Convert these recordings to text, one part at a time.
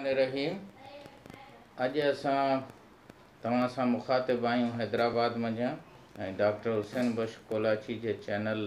रहीम अॼु असां तव्हां सां मुखातिब आहियूं हैदराबाद मञा ऐं डॉक्टर हुसैन बख्श कोलाची जे channel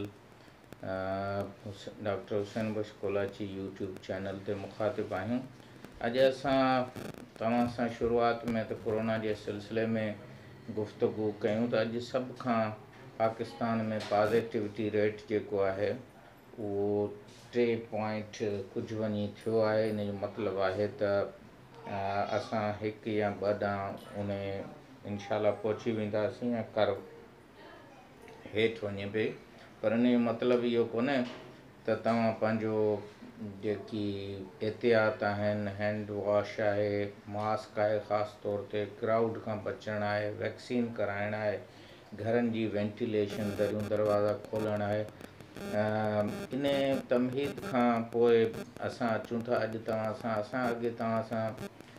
doctor Hussain Bakhsh Kolachi YouTube channel ते मुखातिब आहियूं। अॼु असां तव्हां सां शुरूआत में त कोरोना जे सिलसिले में गुफ़्तगू कयूं त अॼु सभ खां पाकिस्तान में पॉज़िटिविटी रेट जेको आहे उहो 3 पॉइंट कुझु वञी थियो आहे। इन जो मतिलबु आहे त असां 1 या 2 ॾांहुं उन इंशाल्लाह पहुची वेंदासीं ऐं कर हेठि वञे पई। पर इन जो मतिलबु इहो कोन्हे त तव्हां पंहिंजो जेकी एहतियात आहिनि, हैंड वॉश आहे, मास्क आहे, ख़ासि तौर ते क्राउड खां बचणु आहे, वैक्सीन कराइणु आहे, घरनि जी वेंटिलेशन दरियूं दरवाज़ा खोलणु आहे। इन तमहीद खां पोइ असां अचूं था अॼु असां अॻे तव्हां सां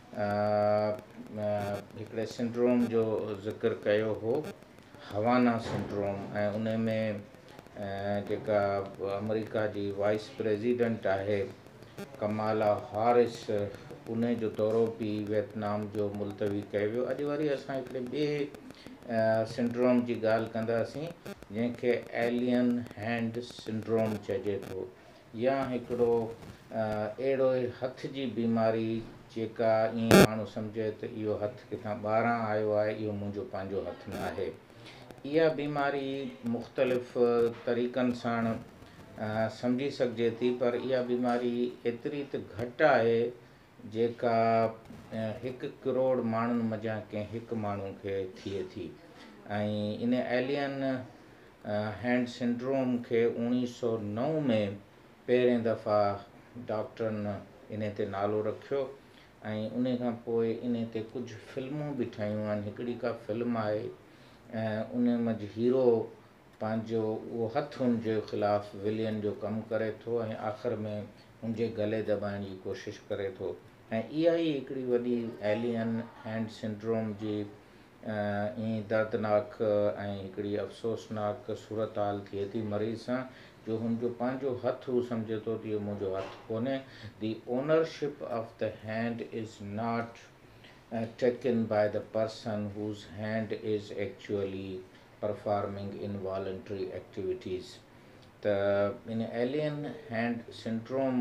हिकिड़े सिंड्रोम जो ज़िक्र कयो हो, हवाना सिंड्रोम, ऐं उन में जेका अमेरिका जी वाइस प्रेसिडेंट आहे कमाला हैरिस, उन जो दौरो बि वियतनाम जो मुलतवी कयो वियो। अॼु वरी असां हिकिड़े ॿिए सिंड्रोम जी ॻाल्हि कंदासीं जंहिंखे एलियन हैंड सिंड्रोम चइजे थो, या हिकिड़ो अहिड़ो हथ जी बीमारी जेका ईअं माण्हू सम्झे त इहो हथु किथां ॿाहिरां आयो आहे, इहो मुंहिंजो पंहिंजो हथु न आहे। इहा बीमारी मुख़्तलिफ़ तरीक़नि सां सम्झी सघिजे थी, पर इहा बीमारी एतिरी त घटि आहे जेका 1 करोड़ माण्हुनि मञा कंहिं हिकु माण्हू खे थिए थी। ऐं इन एलियन हैंड सिंड्रोम खे 1909 में पहिरें दफ़ा डॉक्टरनि इन ते नालो रखियो ऐं उन खां पोइ इन ते कुझु फिल्मूं बि ठहियूं आहिनि। हिकिड़ी का फिल्म आहे ऐं उन मंझि हीरो पंहिंजो उहो हथु हुनजे ख़िलाफ़ु विलियन जो कमु करे थो ऐं आख़िर में हुनजे गले दॿाइण जी कोशिशि करे थो। ऐं इहा ई हिकिड़ी वॾी एलियन हैंड सिंड्रोम जी ईअं दर्दनाक ऐं हिकिड़ी अफ़सोसनाक सूरत हाल थिए थी मरीज़ सां, जो हुनजो पंहिंजो हथु हू सम्झे थो त इहो मुंहिंजो हथु कोन्हे। The ownership of the hand is not taken by the person whose hand is actually performing involuntary activities. त इन एलियन हैंड सिंड्रोम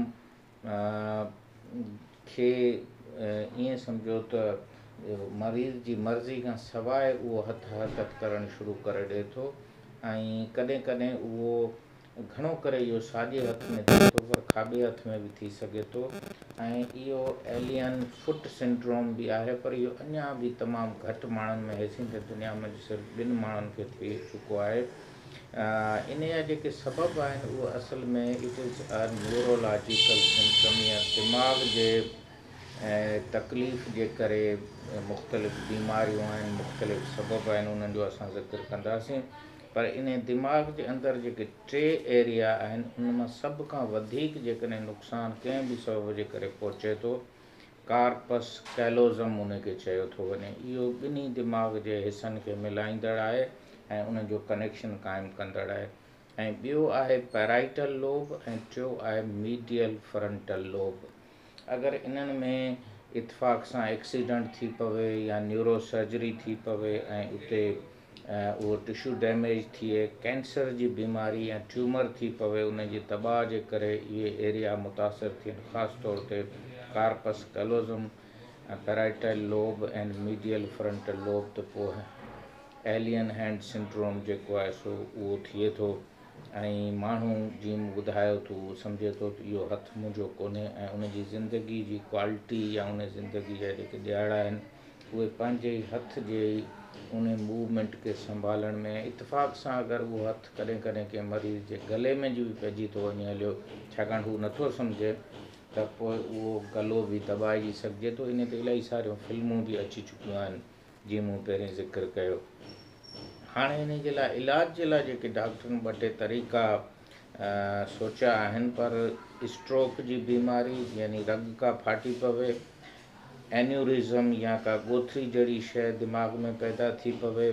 खे ईअं सम्झो त मरीज़ जी मर्ज़ी खां सवाइ उहो हथु हरकत करणु शुरू करे ॾिए थो ऐं कॾहिं कॾहिं उहो घणो करे इहो साॼे हथ में थिए थो, पर खाॿे हथ में बि थी सघे थो। ऐं इहो एलियन फुट सिंड्रोम बि आहे, पर इहो अञा बि तमामु घटि माण्हुनि में हेसिन त दुनिया में सिर्फ़ु 2 माण्हुनि खे थी चुको आहे। इन जा जेके सबब आहिनि उहे असल में it is a neurological symptom, या दिमाग़ जे तकलीफ़ जे करे मुख़्तलिफ़ बीमारियूं आहिनि, मुख़्तलिफ़ सबब आहिनि, उन्हनि जो असां ज़िक्र कंदासीं। पर इन दिमाग़ जे अंदरि जेके 3 एरिया आहिनि उन मां सभ खां वधीक जेकॾहिं नुक़सानु कंहिं बि सबब जे करे पहुचे थो, कार्पस कैलोज़म उनखे चयो थो वञे। इहो ॿिन्ही दिमाग़ जे हिसनि खे मिलाईंदड़ आहे ऐं उन्हनि जो कनेक्शन क़ाइमु कंदड़ आहे। ऐं ॿियो आहे पैराइटल लोब ऐं टियों आहे मीडियल फ्रंटल लोब। अगरि इन्हनि में इत्फ़ाक़ सां एक्सीडेंट थी पवे या न्यूरो सर्जरी थी पवे ऐं उते उहो टिशू डैमेज थिए, कैंसर जी बीमारी या ट्यूमर थी पवे, उन जी दॿाउ जे करे इहे एरिया मुतासिर थियनि, ख़ासि तौर ते कार्पस कैलोज़म, पैराइटल लोब ऐं मीडियल फ्रंटल लोब, त पोइ एलियन हैंड सिंड्रोम जेको आहे सो उहो थिए थो ऐं माण्हू जीअं मूं ॿुधायो त उहो सम्झे थो त इहो हथु मुंहिंजो कोन्हे ऐं उनजी ज़िंदगी जी क्वालिटी या उन ज़िंदगी जा जेके ॾियारा आहिनि उहे पंहिंजे हथ जे उन मूवमेंट खे संभालण में इत्फ़ाक़ सां अगरि उहो हथु कॾहिं कॾहिं कंहिं मरीज़ जे गले में बि पइजी थो वञे हलियो, छाकाणि हू नथो सम्झे, त पोइ उहो गलो बि दॿाइजी सघिजे थो। इन ते इलाही सारियूं फिल्मूं बि अची चुकियूं आहिनि जीअं मूं पहिरीं ज़िक्र कयो। हाणे इन जे लाइ इलाज जे लाइ जेके डॉक्टरनि 2-3 तरीक़ा सोचिया आहिनि, पर स्ट्रोक जी बीमारी यानी रग का फाटी पवे, एन्यूरिज़म या का ॻोथरी जहिड़ी शइ दिमाग़ में पैदा थी पवे,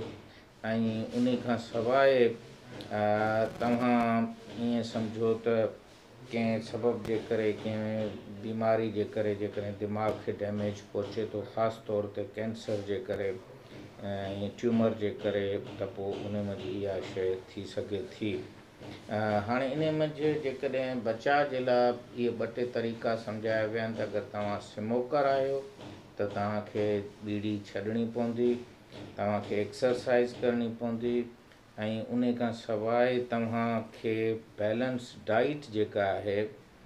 ऐं उन खां सवाइ तव्हां ईअं सम्झो त कंहिं सबब जे करे कंहिं बीमारी जे करे जेकॾहिं दिमाग़ खे डैमेज पहुचे थो, ख़ासि तौर ते कैंसर जे करे ऐं ट्यूमर जे करे, त पोइ उन मंझि इहा शइ थी सघे थी। हाणे इन मंझि जेकॾहिं बचाव जे लाइ इहे 2-3 तरीक़ा सम्झाया विया आहिनि त अगरि तव्हां स्मोकर आहियो त तव्हांखे बीड़ी छॾणी पवंदी, तव्हांखे एक्सरसाइज़ करणी पवंदी, ऐं उन खां सवाइ तव्हांखे बैलेंस डाइट जेका आहे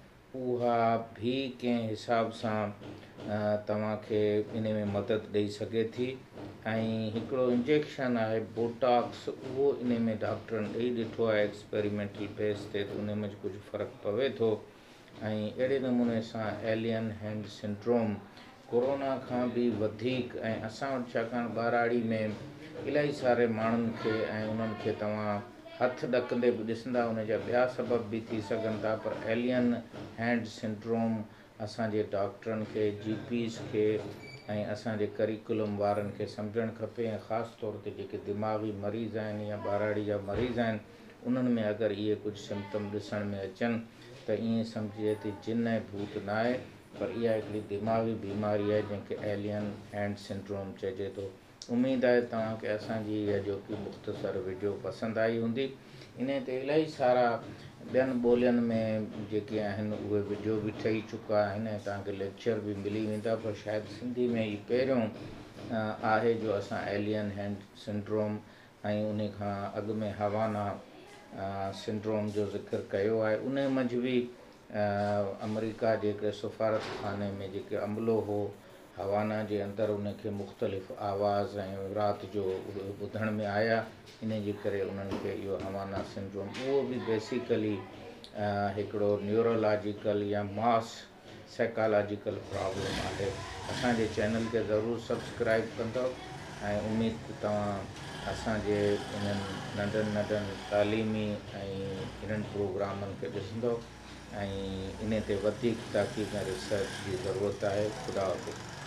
उहा बि कंहिं हिसाब सां तव्हांखे इन में मदद ॾेई सघे थी। ऐं हिकिड़ो इंजेक्शन आहे बोटॉक्स, उहो इन में डॉक्टरनि ॾेई ॾिठो आहे एक्सपेरिमेंटल बेस ते, त उन में कुझु फ़र्क़ु पवे थो। ऐं अहिड़े नमूने सां एलियन हैंड सिंड्रोम कोरोना खां बि वधीक, ऐं असां वटि छाकाणि ॿाराड़ी में इलाही सारे माण्हुनि खे ऐं उन्हनि खे तव्हां हथु ॾकंदे बि ॾिसंदा, उन जा ॿिया सबब बि थी सघनि था, पर एलियन हैंड सिंड्रोम असांजे डॉक्टरनि खे, जीपीस खे ऐं असांजे करिकुलम वारनि खे सम्झणु खपे। ऐं ख़ासि तौर ते जेके दिमाग़ी मरीज़ आहिनि या ॿाराड़ी जा मरीज़ आहिनि, उन्हनि में अगरि इहे कुझु सिम्पटम ॾिसण में अचनि त ईअं सम्झिजे त जिन ऐं भूत न आहे, पर इहा हिकिड़ी दिमाग़ी बीमारी आहे जंहिंखे एलियन हैंड सिंड्रोम चइजे थो। उमेदु आहे तव्हांखे असांजी इहा जेकी मुख़्तसर वीडियो पसंदि आई हूंदी। इन ते इलाही सारा ॿियनि ॿोलियुनि में जेके आहिनि उहे वीडियो बि ठही चुका आहिनि ऐं तव्हांखे लेक्चर बि मिली वेंदा, पर शायदि सिंधी में ई पहिरियों आहे जो असां एलियन हैंड सिंड्रोम ऐं उन खां अॻु में हवाना सिंड्रोम जो ज़िक्र कयो आहे। उन मंझि बि अमेरिका जे हिकिड़े सफ़ारतखाने में जेके अमलो हो हवाना जे अंदरि, उनखे मुख़्तलिफ़ आवाज़ ऐं राति जो ॿुधण में आया, इन जे करे उन्हनि खे इहो हवाना सिंड्रोम, उहो बि बेसिकली हिकिड़ो न्यूरोलॉजिकल या मास साइकोलॉजिकल प्रॉब्लम आहे। असांजे चैनल खे ज़रूरु सब्सक्राइब कंदव ऐं उमेदु तव्हां असांजे इन्हनि नंढनि नंढनि तालीमी ऐं इन्हनि प्रोग्रामनि खे ॾिसंदव ऐं इन ते वधीक तहक़ीक़ ऐं रिसर्च जी ज़रूरत आहे। ख़ुदा हाफ़िज़।